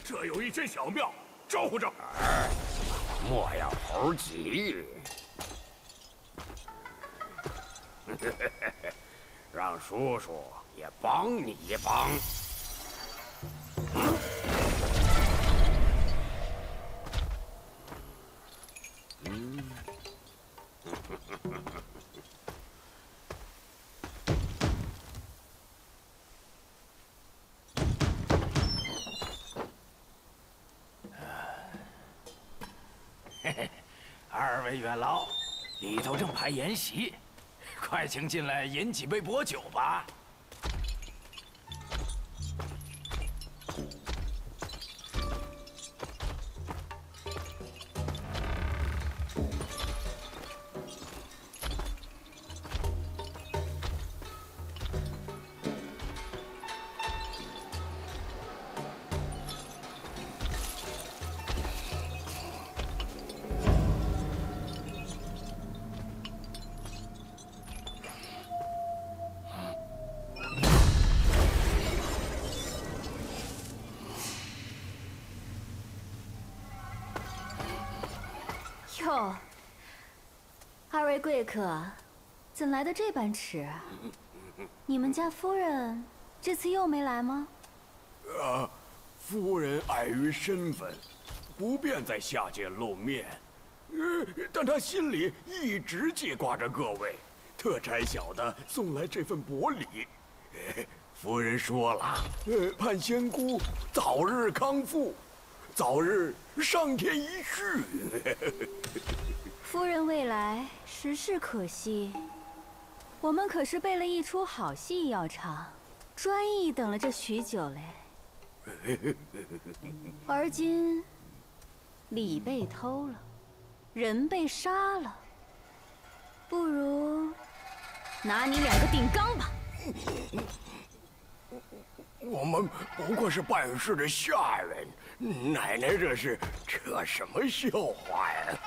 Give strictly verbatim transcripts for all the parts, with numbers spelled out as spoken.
这有一间小庙，招呼着。 儿，莫要猴急，让叔叔也帮你一帮。嗯。 二位元老，里头正排筵席，快请进来饮几杯薄酒吧。 哟，二位贵客，怎来的这般迟啊？你们家夫人这次又没来吗？ 呃，夫人碍于身份，不便在下界露面。呃，但她心里一直记挂着各位，特差小的送来这份薄礼。呃，夫人说了，呃，盼仙姑早日康复，早日上天一续。 夫人未来，实是可惜。我们可是备了一出好戏要唱，专意等了这许久嘞。而今礼被偷了，人被杀了，不如拿你两个顶缸吧。 我们不过是办事的下人，奶奶这是扯什么笑话呀？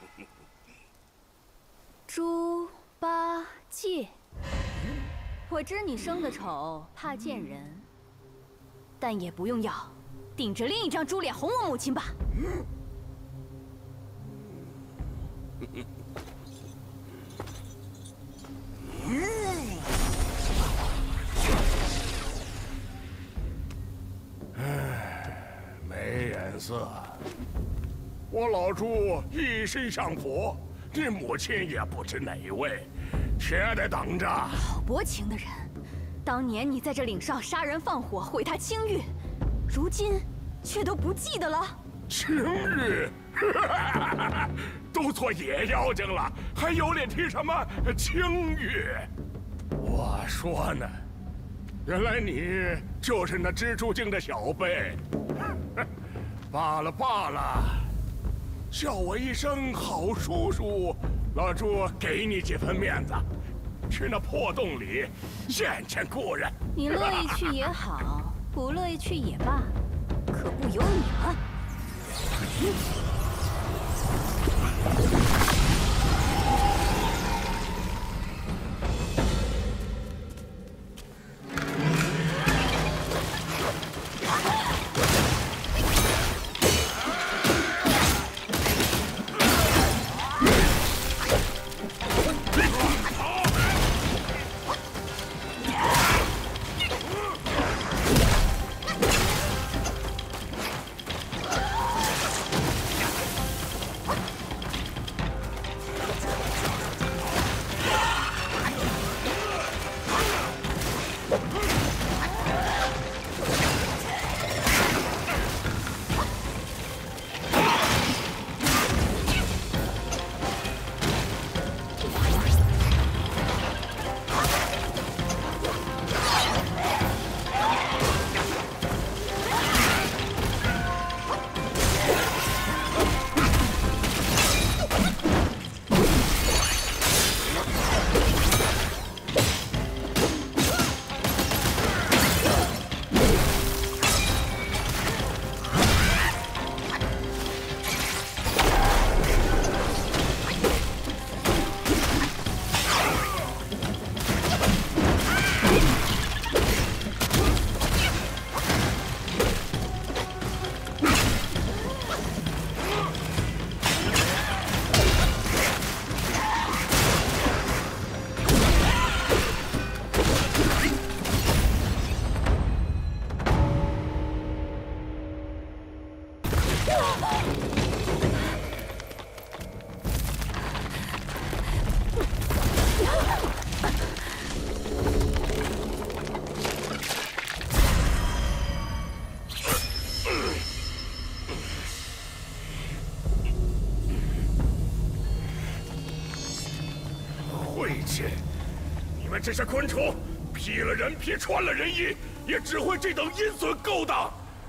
猪八戒，我知你生得丑，怕见人，但也不用要，顶着另一张猪脸哄我母亲吧。 唉，没眼色。我老朱一心向佛，你母亲也不知哪位，且得等着。 好薄情的人，当年你在这岭上杀人放火，毁他清誉，如今却都不记得了。 清誉，都做野妖精了，还有脸提什么清誉？我说呢，原来你就是那蜘蛛精的小辈。罢了罢了，叫我一声好叔叔，老朱给你几分面子，去那破洞里见见故人。 你乐意去也好，不乐意去也罢，可不由你了。 晦气！你们这些昆虫，披了人皮，穿了人衣，也只会这等阴损勾当。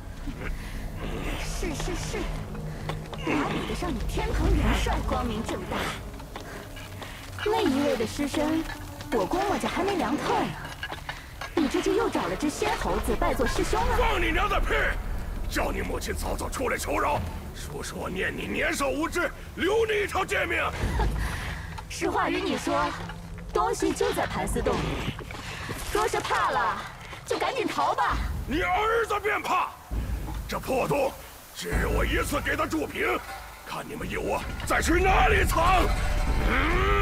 是是是，哪比得上你天蓬元帅光明正大？那一位的尸身，我估摸着还没凉透呢。你这就又找了只仙猴子拜做师兄了？ 放你娘的屁！叫你母亲早早出来求饶，叔叔我念你年少无知，留你一条贱命。 实话与你说，东西就在盘丝洞里。若是怕了，就赶紧逃吧。 你儿子便怕？这破洞，今日我一次给他筑平，看你们有我再去哪里藏！嗯